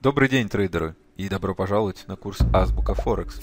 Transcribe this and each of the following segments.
Добрый день, трейдеры, и добро пожаловать на курс Азбука Форекс.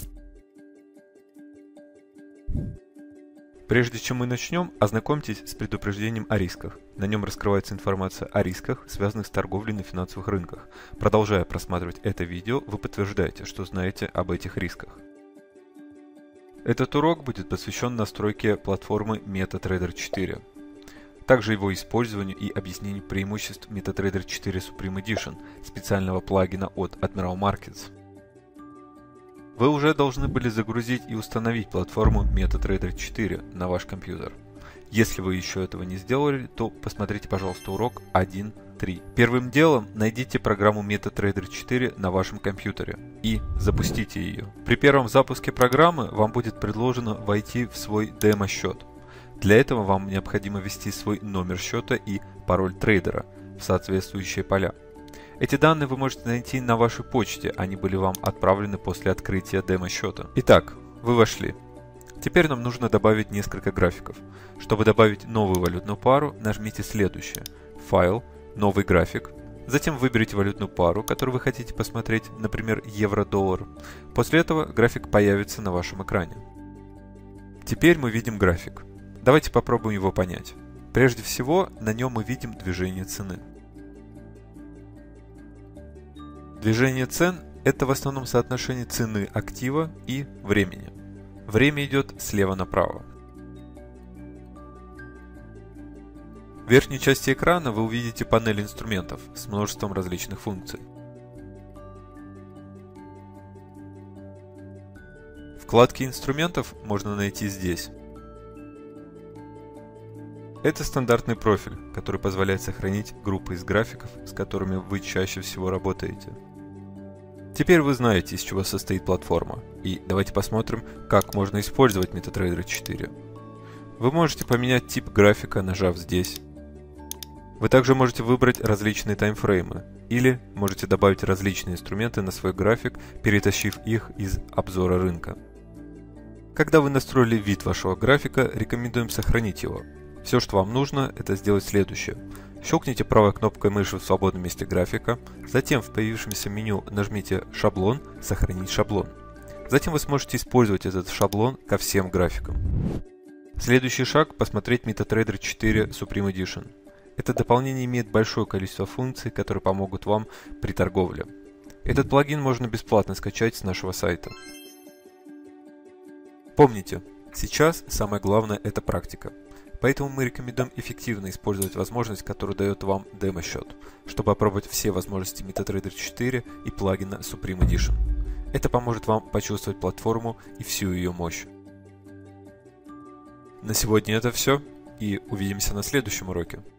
Прежде чем мы начнем, ознакомьтесь с предупреждением о рисках. На нем раскрывается информация о рисках, связанных с торговлей на финансовых рынках. Продолжая просматривать это видео, вы подтверждаете, что знаете об этих рисках. Этот урок будет посвящен настройке платформы MetaTrader 4. Также его использованию и объяснению преимуществ MetaTrader 4 Supreme Edition, специального плагина от Admiral Markets. Вы уже должны были загрузить и установить платформу MetaTrader 4 на ваш компьютер. Если вы еще этого не сделали, то посмотрите, пожалуйста, урок 1.3. Первым делом найдите программу MetaTrader 4 на вашем компьютере и запустите ее. При первом запуске программы вам будет предложено войти в свой демо-счет. Для этого вам необходимо ввести свой номер счета и пароль трейдера в соответствующие поля. Эти данные вы можете найти на вашей почте, они были вам отправлены после открытия демо-счета. Итак, вы вошли. Теперь нам нужно добавить несколько графиков. Чтобы добавить новую валютную пару, нажмите следующее. Файл, новый график. Затем выберите валютную пару, которую вы хотите посмотреть, например, евро-доллар. После этого график появится на вашем экране. Теперь мы видим график. Давайте попробуем его понять. Прежде всего, на нем мы видим движение цены. Движение цен – это в основном соотношение цены актива и времени. Время идет слева направо. В верхней части экрана вы увидите панель инструментов с множеством различных функций. Вкладки инструментов можно найти здесь. Это стандартный профиль, который позволяет сохранить группы из графиков, с которыми вы чаще всего работаете. Теперь вы знаете, из чего состоит платформа, и давайте посмотрим, как можно использовать MetaTrader 4. Вы можете поменять тип графика, нажав здесь. Вы также можете выбрать различные таймфреймы, или можете добавить различные инструменты на свой график, перетащив их из обзора рынка. Когда вы настроили вид вашего графика, рекомендуем сохранить его. Все, что вам нужно, это сделать следующее. Щелкните правой кнопкой мыши в свободном месте графика, затем в появившемся меню нажмите «Шаблон», «Сохранить шаблон». Затем вы сможете использовать этот шаблон ко всем графикам. Следующий шаг – посмотреть MetaTrader 4 Supreme Edition. Это дополнение имеет большое количество функций, которые помогут вам при торговле. Этот плагин можно бесплатно скачать с нашего сайта. Помните, сейчас самое главное – это практика. Поэтому мы рекомендуем эффективно использовать возможность, которую дает вам демо-счет, чтобы опробовать все возможности MetaTrader 4 и плагина Supreme Edition. Это поможет вам почувствовать платформу и всю ее мощь. На сегодня это все, и увидимся на следующем уроке.